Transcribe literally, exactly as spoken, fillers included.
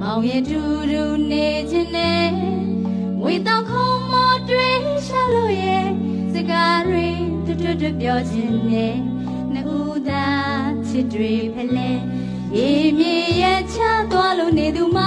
မောင်ရဲ့တူတူနေခြင်းနဲ့ငွေတောင်ခုံမတွေရှာလို့ရဲ့စကားတွေတွတ်တွတ်ပြောခြင်းနဲ့နှစ်ဦးသားချစ်တွေဖလဲရေမြေရချသွားလို့နေသူမ